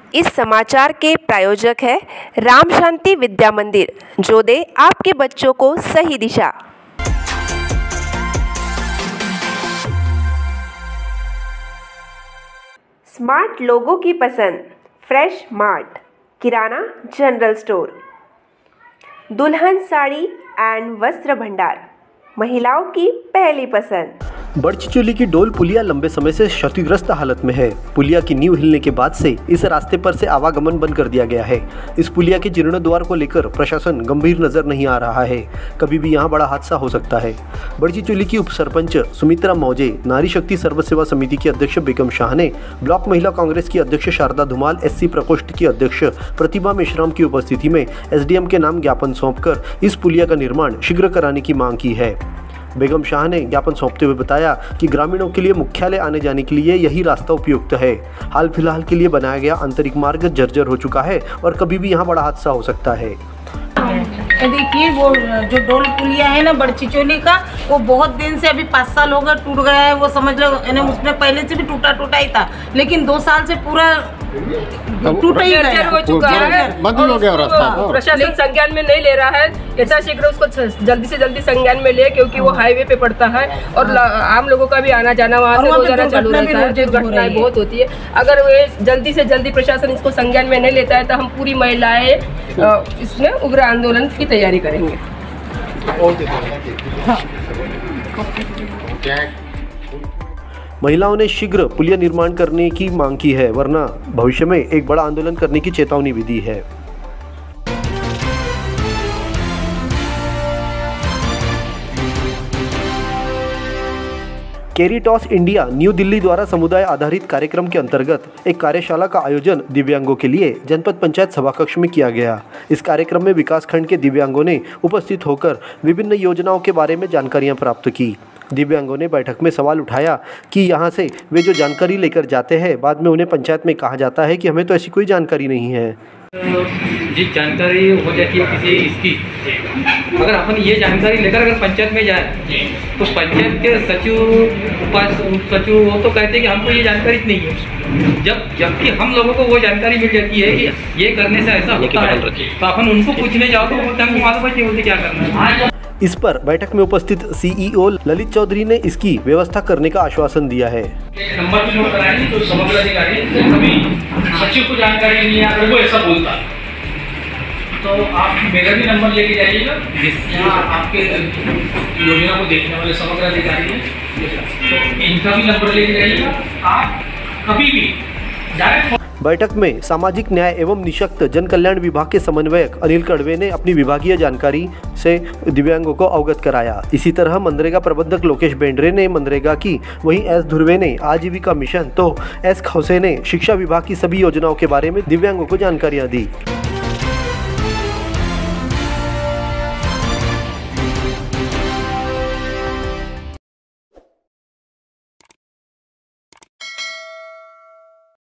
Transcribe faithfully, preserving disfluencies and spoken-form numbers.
इस समाचार के प्रायोजक है राम शांति विद्या मंदिर, जो दे आपके बच्चों को सही दिशा। स्मार्ट लोगों की पसंद, फ्रेश मार्ट किराना general store, Dulhan Saree and वस्त्र भंडार, महिलाओं की पहली पसंद। बड़चिचोली की डोल पुलिया लंबे समय से क्षतिग्रस्त हालत में है। पुलिया की नींव हिलने के बाद से इस रास्ते पर से आवागमन बंद कर दिया गया है। इस पुलिया के जीर्णोद्वार को लेकर प्रशासन गंभीर नजर नहीं आ रहा है। कभी भी यहां बड़ा हादसा हो सकता है। बड़चिचोली की उप सरपंच सुमित्रा मौजे, नारी शक्ति सर्व सेवा समिति की अध्यक्ष बेगम शाह ने, ब्लॉक महिला कांग्रेस की अध्यक्ष शारदा धुमाल, एससी प्रकोष्ठ की अध्यक्ष प्रतिभा मेश्राम की उपस्थिति में एसडीएम के नाम ज्ञापन सौंपकर इस पुलिया का निर्माण शीघ्र कराने की मांग की है। बेगम शाह ने ज्ञापन सौंपते हुए बताया कि ग्रामीणों के लिए मुख्यालय आने जाने के लिए यही रास्ता उपयुक्त है। हाल फिलहाल के लिए बनाया गया आंतरिक मार्ग जर्जर हो चुका है और कभी भी यहां बड़ा हादसा हो सकता है। देखिए वो जो डोल पुलिया है ना बड़चिचोली का, वो बहुत दिन से, अभी पाँच साल हो गए टूट गया है। वो समझ लो उसमें पहले से भी टूटा टूटा ही था, लेकिन दो साल से पूरा टूटा ही हो चुका है, बंद हो गया रास्ता। प्रशासन संज्ञान में नहीं ले रहा है। यथाशीघ्र उसको जल्दी से जल्दी संज्ञान में ले, क्योंकि वो हाईवे पे पड़ता है और आम लोगों का भी आना जाना वहाँ से रोजाना चालू रहता है। दुर्घटनाएं बहुत होती है। अगर वे जल्दी से जल्दी प्रशासन इसको संज्ञान में नहीं लेता है तो हम पूरी महिलाएं इसमें उग्र आंदोलन की तैयारी करेंगे। महिलाओं ने शीघ्र पुलिया निर्माण करने की मांग की है, वरना भविष्य में एक बड़ा आंदोलन करने की चेतावनी भी दी है। कैरिटॉस इंडिया न्यू दिल्ली द्वारा समुदाय आधारित कार्यक्रम के अंतर्गत एक कार्यशाला का आयोजन दिव्यांगों के लिए जनपद पंचायत सभाकक्ष में किया गया। इस कार्यक्रम में विकासखंड के दिव्यांगों ने उपस्थित होकर विभिन्न योजनाओं के बारे में जानकारियां प्राप्त की। दिव्यांगों ने बैठक में सवाल उठाया कि यहां से वे जो जानकारी लेकर जाते हैं, बाद में उन्हें पंचायत में कहा जाता है कि हमें तो ऐसी कोई जानकारी नहीं है। जिस जानकारी हो जाती है किसी इसकी, अगर अपन ये जानकारी लेकर अगर पंचायत में जाए तो पंचायत के सचिव, उप सचिव वो तो कहते हैं कि हमको ये जानकारी नहीं है। जब जबकि हम लोगों को वो जानकारी मिल जाती है कि ये करने से ऐसा होता है, तो अपन उनको पूछने जाओ तो बोलते हमको मालूम है कि क्या करना है। इस पर बैठक में उपस्थित सीईओ ललित चौधरी ने इसकी व्यवस्था करने का आश्वासन दिया है। नंबर नोट कराएंगे तो समग्र अधिकारी कभी सचिव को जानकारी नहीं है, अगर वो ऐसा बोलता तो आप मेरा भी नंबर लेके जाइएगा। यहाँ आपके योजना को देखने वाले समग्र अधिकारी हैं, तो इनका भी नंबर लेके जाइएगा। आप कभी भी डायरेक्ट। बैठक में सामाजिक न्याय एवं निःशक्त जन कल्याण विभाग के समन्वयक अनिल कड़वे ने अपनी विभागीय जानकारी से दिव्यांगों को अवगत कराया। इसी तरह मनरेगा प्रबंधक लोकेश बेंड्रे ने मनरेगा की, वहीं एस धुर्वे ने आजीविका मिशन, तो एस खौसे ने शिक्षा विभाग की सभी योजनाओं के बारे में दिव्यांगों को जानकारियां दी।